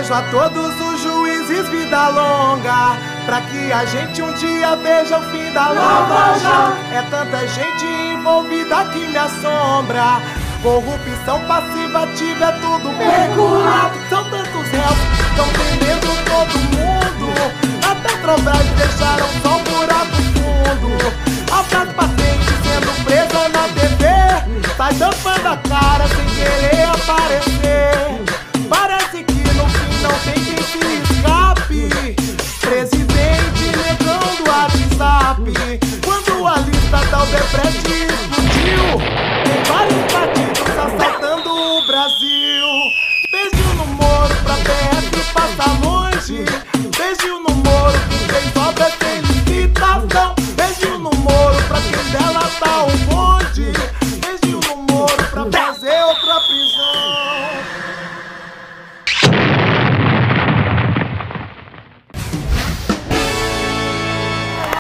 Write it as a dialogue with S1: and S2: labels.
S1: Desejo a todos os juízes vida longa, pra que a gente um dia veja o fim da Lava Jato. É tanta gente envolvida que me assombra. Corrupção passiva, ativa, é tudo peculato. São tantos réus que estão prendendo todo mundo. A Petrobras deixaram só um buraco fundo. Altas patentes sendo presa na TV, sai tampando a cara sem querer aparecer. Parece que no fim não tem quem se escape. Presidente negando o WhatsApp. Quando a lista da Odebrecht explodiu, tem vários partidos assaltando o Brasil. Beijo no Moro pra PF passar longe. Beijo no Moro que fez obra sem licitação. Beijo no Moro pra quem dela tá o bonde. Beijo no Moro pra fazer